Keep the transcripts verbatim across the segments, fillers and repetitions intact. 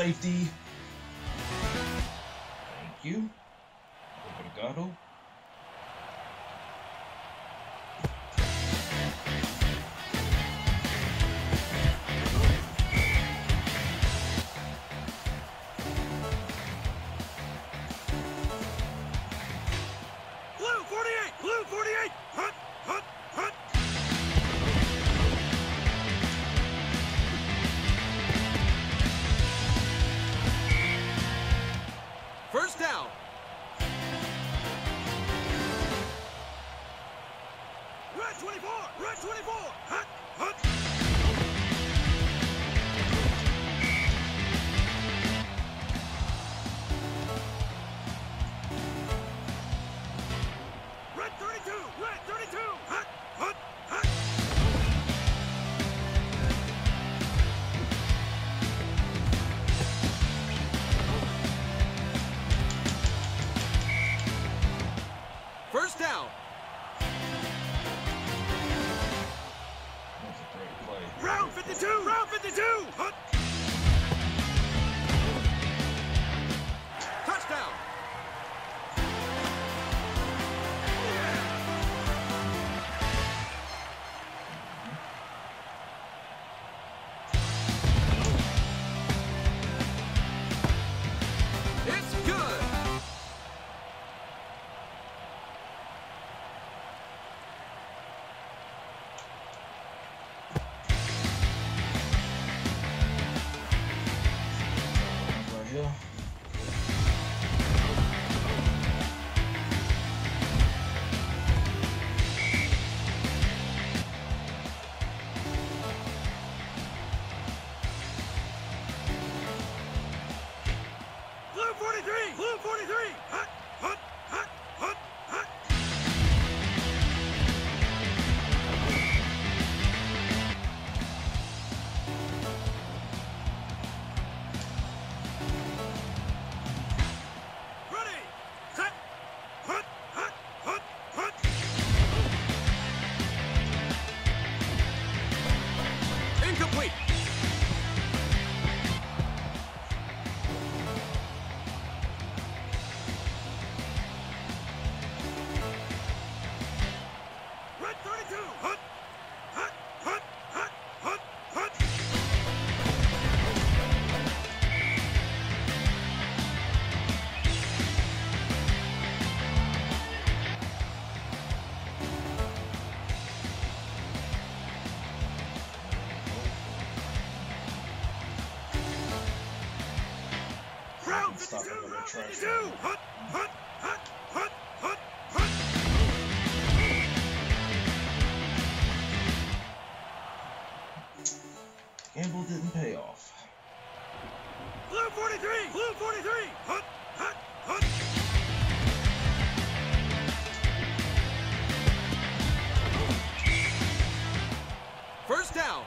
safety. Thank you. Obrigado. Blue forty-eight! Blue forty-eight! Hunt! Hunt! Hunt! First down. Red twenty-four! Red twenty-four! Hunt! Hunt! Red thirty-two! Red thirty-two! Hunt! Hunt! Hunt! First down. That's a great play. Round fifty-two! Round fifty-two! Hunt! Touchdown. It's good. Right here. Blue forty-three! Blue forty-three! Hunt! Hunt! Hunt! Hunt! Hunt! Ready! Set! Hunt! Hunt! Hunt! Hunt! Incomplete. Red thirty-two! Hunt! Hunt! Hunt! Hunt! Hunt! Hunt! Round Stop fifty-two! it with a Round trash fifty-two! can. Hunt! Hunt! Hunt! Hunt! Hunt! Hunt! Gamble didn't pay off. Blue forty-three! Blue forty-three! Hunt! Hunt! Hunt! First down.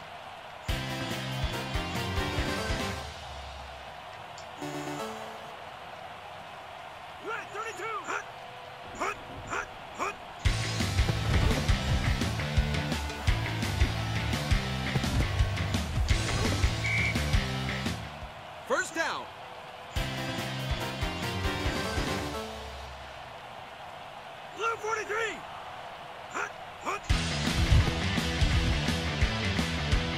Red thirty-two! Hunt! Hunt! Hunt! Hunt! First down. Blue forty-three! Hunt! Hunt!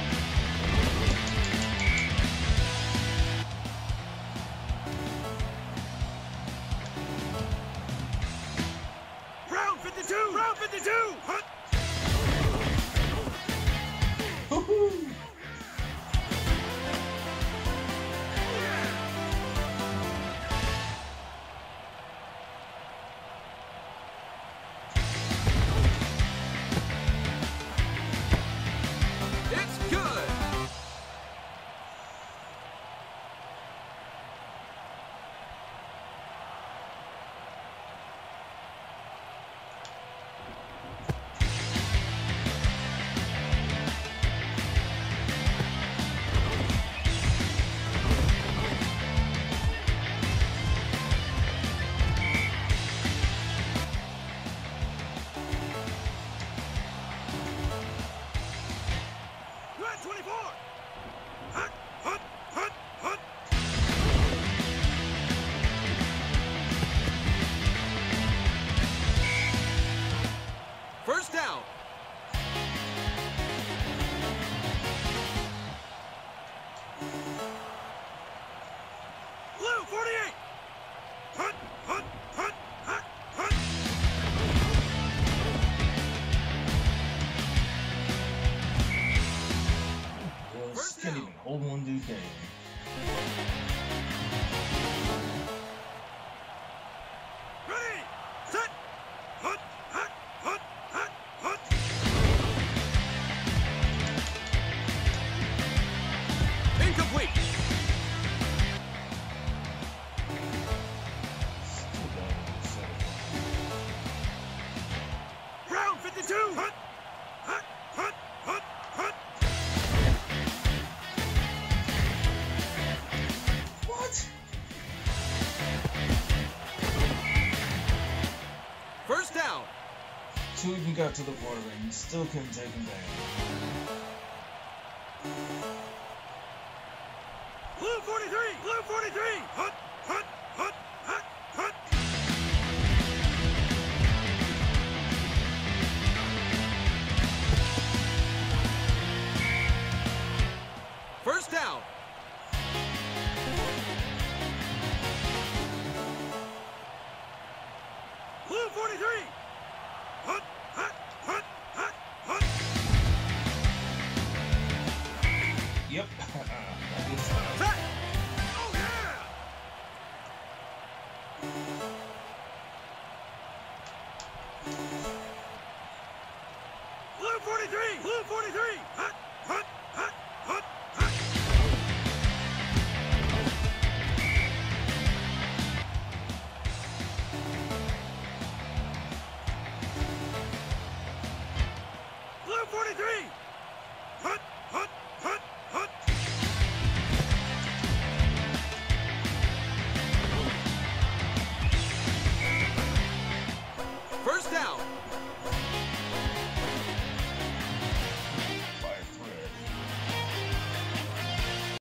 all one dude daily. Ready, set, hut, hut, hut, hut, hut. Incomplete. Still got it set. Round fifty-two, hut, hut, hut, hut, hut. What? First down. Two even got to the border and still couldn't take him down. Blue forty-three, blue forty-three, hut, hut, hut, hut, hut. First down. Blue forty-three, hut, hut, hut, hut, hut. Yep. That is fine. Set. Oh yeah! Blue forty-three, blue forty-three, hut,